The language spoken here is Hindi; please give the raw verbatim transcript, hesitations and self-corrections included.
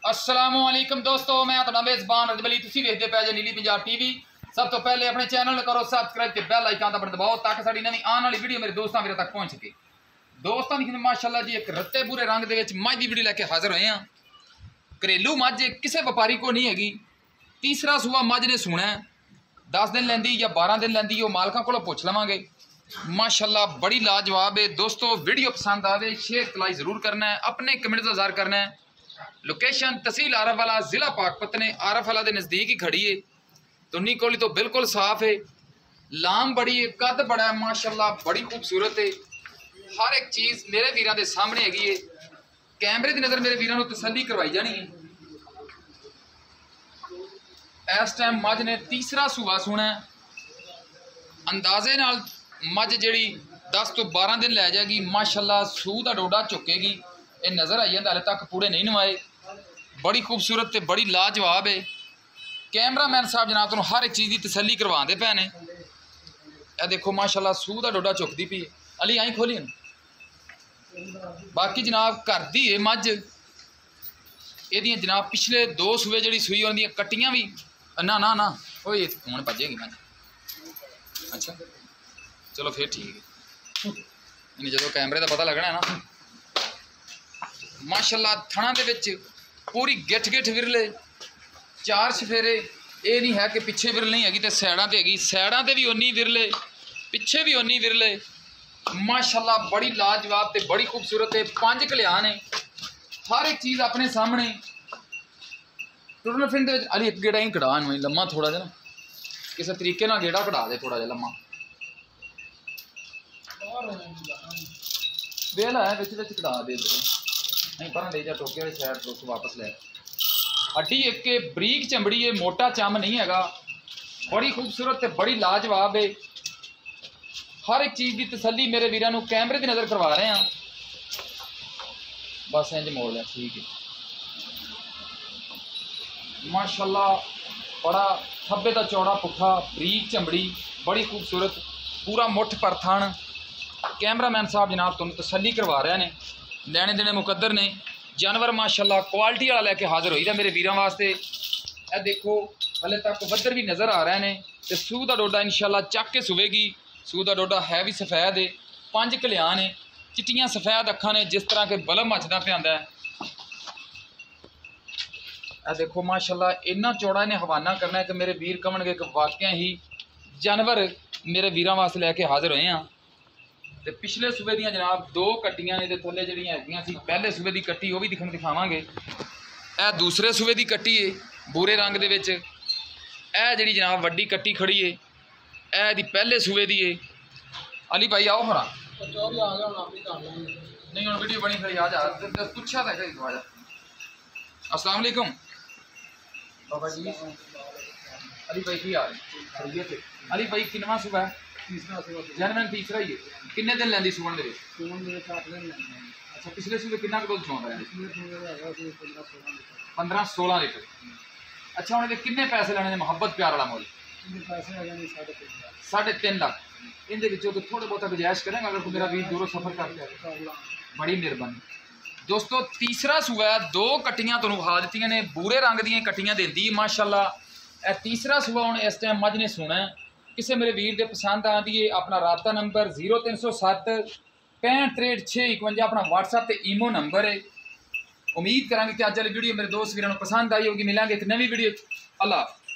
अस्सलामुअलैकुम दोस्तों, मैं ਤੁਹਾਡਾ मेज़बान रजब अली। ਤੁਸੀਂ ਵੇਖਦੇ ਪਏ ਜੇ नीली पंजाब टीवी। सब तो पहले अपने चैनल ਨੂੰ करो सबसक्राइब ਤੇ बैल आइकन ਦਾ ਬਟਨ ਦਬਾਓ ताकि ਸਾਡੀ ਨਵੀਂ ਆਉਣ ਵਾਲੀ ਵੀਡੀਓ ਮੇਰੇ ਦੋਸਤਾਂ ਵੀਰਾਂ ਤੱਕ ਪਹੁੰਚ ਸਕੇ। ਦੋਸਤਾਂ ਦੀ ਮਾਸ਼ਾਅੱਲਾ ਜੀ ਇੱਕ ਰੱਤੇ ਪੂਰੇ ਰੰਗ ਦੇ ਵਿੱਚ ਮੱਝ ਦੀ ਵੀਡੀਓ ਲੈ ਕੇ ਹਾਜ਼ਰ ਹੋਏ ਹਾਂ। ਘਰੇਲੂ ਮੱਝ ਕਿਸੇ ਵਪਾਰੀ ਕੋ ਨਹੀਂ ਹੈਗੀ। ਤੀਸਰਾ ਸੂਆ ਮੱਝ ਨੇ ਸੂਣਾ दस दिन ਲੈਂਦੀ ਜਾਂ बारह दिन ਲੈਂਦੀ ਉਹ ਮਾਲਕਾਂ ਕੋਲੋਂ ਪੁੱਛ ਲਵਾਂਗੇ। माशाल्लाह बड़ी लाजवाब है दोस्तों। वीडियो पसंद आवे शेयर लाइक ज़रूर करना है, अपने कमेंट का इज़हार करना है। लोकेशन तहसील आरफ वाला ज़िला पाकपतन आरफ वाला के नज़दीक ही खड़ी है। तो निकोली तो बिल्कुल साफ है, लाम बड़ी है, कद बड़ा है, माशाल्लाह बड़ी खूबसूरत है। हर एक चीज़ मेरे वीरों के सामने हैगी है। कैमरे की नज़र मेरे वीरों को तसल्ली करवाई जानी है। इस टाइम मझ ने तीसरा सूआ सुना अंदाजे नाल मझ जी दस तो बारह दिन लै जाएगी। माशाल्लाह सूह का डोडा चुकेगी। ये नज़र आई जाता, हाले तक पूरे नहीं नवाए। बड़ी खूबसूरत ते बड़ी लाजवाब है। कैमरामैन साहब जनाब तुहानूं हर एक चीज़ की तसल्ली करवाते पे ने। यह देखो माशाल्लाह सूह का डोडा चुकती पई। अली आई खोली बाकी जनाब घर दी है मझ। ये जनाब पिछले दो सूए जी सूई उन्होंने कट्टियां भी ना ना ना वो हूँ भजेगी मझ। अच्छा चलो फिर ठीक है, जो कैमरे का पता लगना है ना। माशाल्लाह थणा दे विच पूरी गिठ गिठ विरले, चार सफेरे। ये नहीं है कि पिछे विरल नहीं हैगी तो सैडां ते हैगी, सैडां ते भी उन्नी विरले, पिछे भी उन्नी विरले। माशाल्लाह बड़ी लाजवाब ते बड़ी खूबसूरत है। पांच कल्याण है, हर एक चीज़ अपने सामने। टुरन फिरन दे विच अली एक गेड़ा ही कढ़ा इनू लम्मा थोड़ा जिहा ना, किसी तरीके नाल गेड़ा कढ़ा दे थोड़ा जिहा लम्मा। वेला है बिच बिच कढ़ा दे नहीं पर ले जा टोके वाली साइड दोस्त वापस ले। हड्डी एक के बरीक चमड़ी है, मोटा चम नहीं हैगा। बड़ी खूबसूरत ते बड़ी लाजवाब है। हर एक चीज़ की तसल्ली मेरे वीरों को कैमरे की नज़र करवा रहे हैं। बस इंज मोड़ लिया ठीक है। माशाल्लाह बड़ा खब्बे का चौड़ा पुट्ठा, बरीक चमड़ी, बड़ी खूबसूरत, पूरा मुठ पर थण। कैमरामैन साहब जनाब तुहानूं तसल्ली करवा रहे हैं। लैने देने मुकद्दर ने। जानवर माशाल्लाह क्वालिटी वाला लैके हाज़र होई दा मेरे वीरों वास्ते। यह देखो हले तक वद्दर भी नज़र आ रहे हैं। तो सूह का डोडा इंशाल्लाह चक के सुवेगी। सूह का डोडा है भी सफ़ैद है, पंज कल्याण है, चिट्टियां सफ़ैद अखां ने, जिस तरह के बलम मचदा पिया है। यह देखो माशाल्लाह इन्ना चौड़ा इन्हें हवाना करना है कि मेरे वीर कमणगे कि वाकई ही जानवर मेरे वीरों वास्ते लैके हाज़र होए हैं। तो पिछले सूबे दियां जनाब दो कट्टियां ने, थल्ले जड़ियां हैगियां सी पहले सूबे की कट्टी वो भी दिखन दिखावांगे। यह दूसरे सूबे की कट्टी है भूरे रंग दे विच। यह जिहड़ी जनाब वड्डी कट्टी खड़ी है यह दी पहले सूबे की है। अली भाई आओ हरा नहीं हम वीडियो बनी खड़ी आ जा पूछा था कहीं आ जा। अस्सलाम वालेकुम बाबा जी। अली भाई की हाल खरीदिए थे। अली भाई किनवा सूबा है? जनवन तीसरा ही है। किन्ने दिन लैंदी सुबन दे अच्छा पिछले सूबे कितना दुध चौंदा है? पंद्रह सोलह लीटर। अच्छा हुण किन्ने पैसे लैने मुहब्बत प्यार वाला मुल? साढ़े तीन लाख। इनके विचों तो थोड़ा बहुत गुजाइश करेंगे अगर कोई मेरा वीर दूरों सफ़र करते हैं। बड़ी मेहरबानी दोस्तों। तीसरा सूआ दो कट्टियां तुहानूं विखा दित्तियां ने, भूरे रंग दीयां कट्टियां देंदी माशाल्लाह। तीसरा सूआ हुण इस टाइम मझ ने सोना है। किसी मेरे वीर दे पसंद आती है अपना राबता नंबर जीरो तीन सौ सत्त पैंठ त्रेठ छे इकवंजा अपना व्हाट्सएप ते ईमो नंबर है। उम्मीद करांगे कि अज वाली वीडियो मेरे दोस्त वीरों को पसंद आई होगी। मिलेंगे एक नवी वीडियो। अल्लाह।